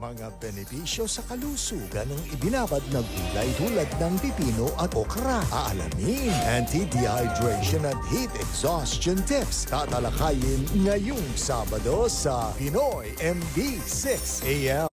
Mga benepisyo sa kalusugan ng ibinabad na gulay tulad ng pipino at okra. Aalamin, anti-dehydration at heat exhaustion tips. Tatalakayin ngayong Sabado sa Pinoy MD 6 AM.